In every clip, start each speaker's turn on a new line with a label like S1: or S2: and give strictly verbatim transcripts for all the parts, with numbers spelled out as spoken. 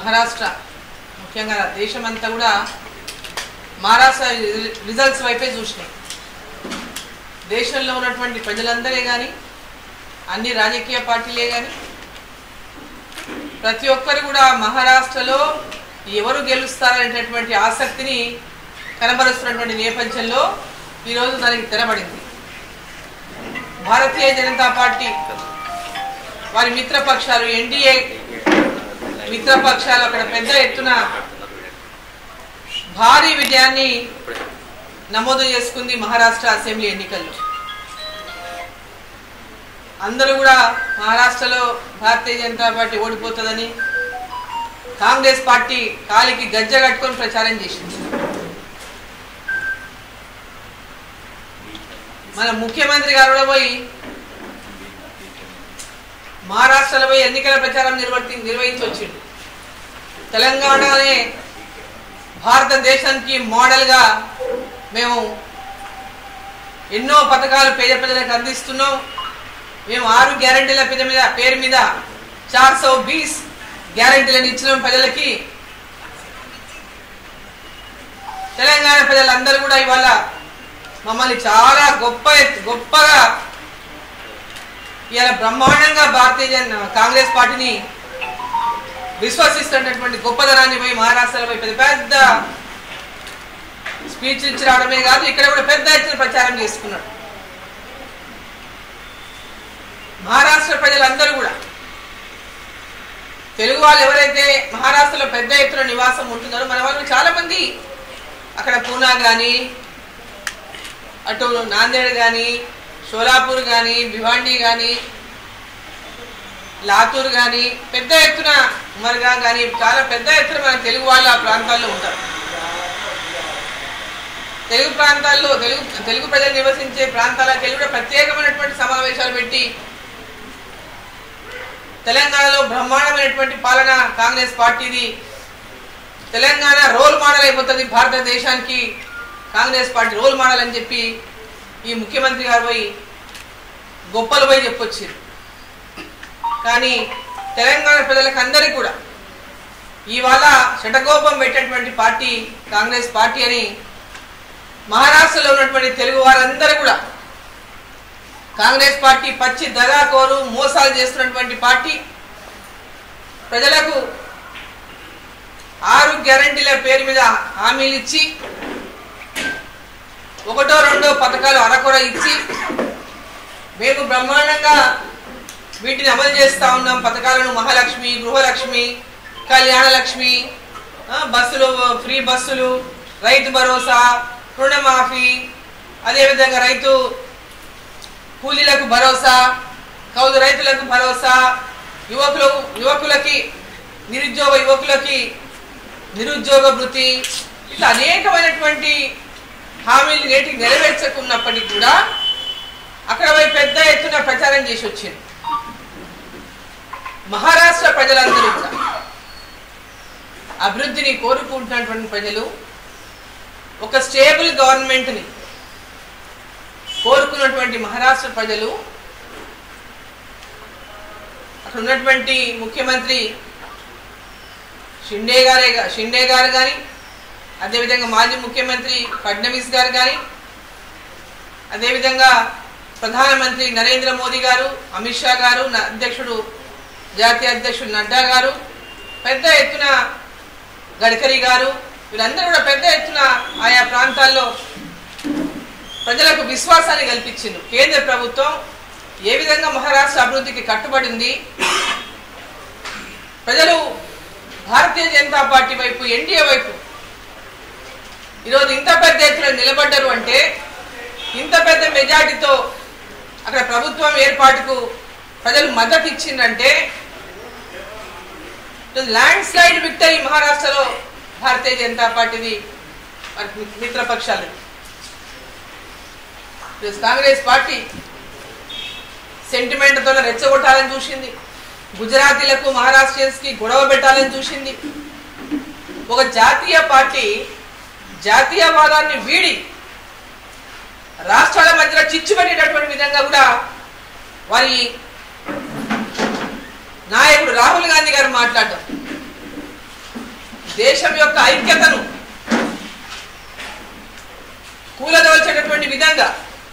S1: మహారాష్ట్ర ముఖ్యంగా దేశమంతా కూడా మహారాష్ట్ర రిజల్ట్స్ వైపే చూసినాయి. దేశంలో ఉన్నటువంటి ప్రజలందరే కానీ అన్ని రాజకీయ పార్టీలే కానీ ప్రతి ఒక్కరు కూడా మహారాష్ట్రలో ఎవరు గెలుస్తారనేటటువంటి ఆసక్తిని కనబరుస్తున్నటువంటి నేపథ్యంలో ఈరోజు దానికి తెరబడింది. భారతీయ జనతా పార్టీ వారి మిత్రపక్షాలు ఎన్డీఏ మిత్రపక్షాలు అక్కడ పెద్ద ఎత్తున భారీ విజయాన్ని నమోదు చేసుకుంది మహారాష్ట్ర అసెంబ్లీ ఎన్నికల్లో. అందరూ కూడా మహారాష్ట్రలో భారతీయ జనతా పార్టీ ఓడిపోతుందని కాంగ్రెస్ పార్టీ కాలికి గజ్జ కట్టుకొని ప్రచారం చేసింది. మన ముఖ్యమంత్రి గారు కూడా పోయి మహారాష్ట్రలో పోయి ఎన్నికల ప్రచారం నిర్వర్తి నిర్వహించి వచ్చిండు. తెలంగాణనే భారతదేశానికి మోడల్గా మేము ఎన్నో పథకాలు పేద ప్రజలకు అందిస్తున్నాం. మేము ఆరు గ్యారంటీల పేద మీద పేరు మీద చార్ సౌ బీస్ గ్యారంటీలను ఇచ్చిన ప్రజలకి తెలంగాణ ప్రజలందరూ కూడా ఇవాళ మమ్మల్ని చాలా గొప్ప గొప్పగా ఇవాళ బ్రహ్మాండంగా భారతీయ జన కాంగ్రెస్ పార్టీని విశ్వసిస్తున్నటువంటి గొప్పదనాన్ని పోయి మహారాష్ట్రలో పోయి పెద్ద పెద్ద స్పీచ్ ఇచ్చి రావడమే కాదు, ఇక్కడ కూడా పెద్ద ఎత్తున ప్రచారం చేసుకున్నాడు. మహారాష్ట్ర ప్రజలందరూ కూడా తెలుగు వాళ్ళు ఎవరైతే మహారాష్ట్రలో పెద్ద ఎత్తున నివాసం ఉంటున్నారో మన వాళ్ళు చాలా మంది అక్కడ పూనా కానీ అటు నాందేడ్ కానీ షోలాపూర్ కానీ భివాండి కానీ లాతూర్ కానీ పెద్ద ఎత్తున ఉమర్గా కానీ చాలా పెద్ద ఎత్తున మన తెలుగు వాళ్ళు ఆ ప్రాంతాల్లో ఉంటారు. తెలుగు ప్రాంతాల్లో తెలుగు తెలుగు ప్రజలు నివసించే ప్రాంతాలకు వెళ్ళి కూడా ప్రత్యేకమైనటువంటి సమావేశాలు పెట్టి తెలంగాణలో బ్రహ్మాండమైనటువంటి పాలన కాంగ్రెస్ పార్టీది, తెలంగాణ రోల్ మోడల్ అయిపోతుంది భారతదేశానికి కాంగ్రెస్ పార్టీ రోల్ మోడల్ అని చెప్పి ఈ ముఖ్యమంత్రి గారు పోయి గొప్పలు పోయి చెప్పొచ్చారు. కానీ తెలంగాణ ప్రజలకు అందరికీ కూడా ఇవాళ శటకోపం పెట్టేటువంటి పార్టీ కాంగ్రెస్ పార్టీ అని మహారాష్ట్రలో ఉన్నటువంటి తెలుగు వారందరూ కూడా కాంగ్రెస్ పార్టీ పచ్చి దగాకోరు మోసాలు చేస్తున్నటువంటి పార్టీ, ప్రజలకు ఆరు గ్యారంటీల పేరు మీద హామీలు ఇచ్చి ఒకటో రెండో పథకాలు అరకొర ఇచ్చి మేము బ్రహ్మాండంగా వీటిని అమలు చేస్తూ ఉన్నాం. పథకాలను మహాలక్ష్మి, గృహలక్ష్మి, కళ్యాణ లక్ష్మి, బస్సులు ఫ్రీ బస్సులు, రైతు భరోసా, రుణమాఫీ, అదేవిధంగా రైతు కూలీలకు భరోసా, కౌలు రైతులకు భరోసా, యువకులు యువకులకి నిరుద్యోగ యువకులకి నిరుద్యోగ భృతి, ఇట్లా అనేకమైనటువంటి హామీలు నేటికి నెరవేర్చకున్నప్పటికీ కూడా అక్కడ పోయి పెద్ద ఎత్తున ప్రచారం చేసి వచ్చింది. మహారాష్ట్ర ప్రజలందరూ కూడా అభివృద్ధిని కోరుకుంటున్నటువంటి ప్రజలు, ఒక స్టేబుల్ గవర్నమెంట్ని కోరుకున్నటువంటి మహారాష్ట్ర ప్రజలు అక్కడ ఉన్నటువంటి ముఖ్యమంత్రి షిండే గారే షిండే గారు కానీ, అదేవిధంగా మాజీ ముఖ్యమంత్రి ఫడ్నవీస్ గారు కానీ, అదేవిధంగా ప్రధానమంత్రి నరేంద్ర మోదీ గారు, అమిత్ షా గారు, అధ్యక్షుడు జాతీయ అధ్యక్షుడు నడ్డా గారు, పెద్ద ఎత్తున గడ్కరీ గారు, వీళ్ళందరూ కూడా పెద్ద ఎత్తున ఆయా ప్రాంతాల్లో ప్రజలకు విశ్వాసాన్ని కల్పించింది. కేంద్ర ప్రభుత్వం ఏ విధంగా మహారాష్ట్ర అభివృద్ధికి కట్టుబడింది, ప్రజలు భారతీయ జనతా పార్టీ వైపు ఎన్డీఏ వైపు ఈరోజు ఇంత పెద్ద ఎత్తున నిలబడ్డారు అంటే, ఇంత పెద్ద మెజార్టీతో అక్కడ ప్రభుత్వం ఏర్పాటుకు ప్రజలు మద్దతు ఇచ్చిందంటే ల్యాండ్ స్లైడ్ విక్టరీ మహారాష్ట్రలో భారతీయ జనతా పార్టీది మిత్రపక్షాలు. కాంగ్రెస్ పార్టీ సెంటిమెంట్తో రెచ్చగొట్టాలని చూసింది, గుజరాతీలకు మహారాష్ట్రియన్స్ కి గొడవ పెట్టాలని చూసింది. ఒక జాతీయ పార్టీ జాతీయవాదాన్ని వీడి రాష్ట్రాల మధ్యలో చిచ్చు పెట్టేటటువంటి విధంగా కూడా వారి నాయకుడు రాహుల్ గాంధీ గారు మాట్లాడటం, దేశం యొక్క ఐక్యతను కూలదోల్చేటటువంటి విధంగా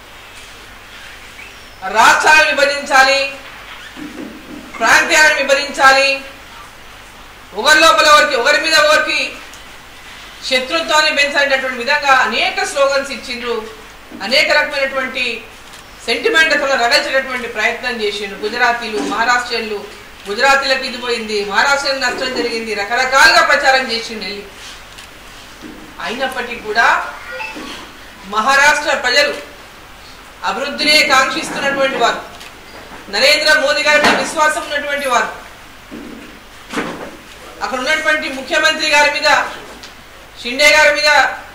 S1: రాష్ట్రాలను విభజించాలి, ప్రాంతాలను విభజించాలి, ఒకరి లోపల ఒకరికి ఒకరి మీద ఒకరికి శత్రుత్వాన్ని పెంచేటటువంటి విధంగా అనేక స్లోగన్స్ ఇచ్చిండ్రు. అనేక రకమైనటువంటి సెంటిమెంట్తో రగల్చేటటువంటి ప్రయత్నం చేసిండ్రు. గుజరాతీలు, మహారాష్ట్రలు, గుజరాతీలకు ఇది పోయింది, మహారాష్ట్రకు నష్టం జరిగింది, రకరకాలుగా ప్రచారం చేసిండు వెళ్ళి. అయినప్పటికీ కూడా మహారాష్ట్ర ప్రజలు అభివృద్ధినే కాంక్షిస్తున్నటువంటి వారు, నరేంద్ర మోదీ గారి మీద విశ్వాసం ఉన్నటువంటి వారు, అక్కడ ఉన్నటువంటి ముఖ్యమంత్రి గారి మీద, షిండే గారి మీద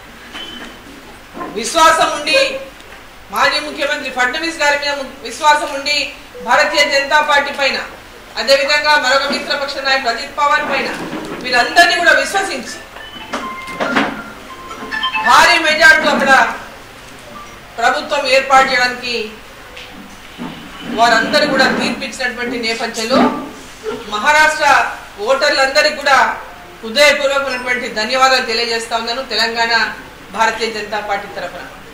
S1: విశ్వాసం ఉండి, మాజీ ముఖ్యమంత్రి ఫడ్నవీస్ గారి మీద విశ్వాసం ఉండి, భారతీయ జనతా పార్టీ పైన, అదేవిధంగా మరొక మిత్రపక్ష నాయకుడు అజిత్ పవార్ పైన వీరందరినీ కూడా విశ్వసించి భారీ మెజార్టీ అక్కడ ప్రభుత్వం ఏర్పాటు చేయడానికి వారందరూ కూడా తీర్పిచ్చినటువంటి నేపథ్యంలో మహారాష్ట్ర ఓటర్లందరికీ కూడా హృదయపూర్వకమైనటువంటి ధన్యవాదాలు తెలియజేస్తా ఉన్నాను తెలంగాణ భారతీయ జనతా పార్టీ తరఫున.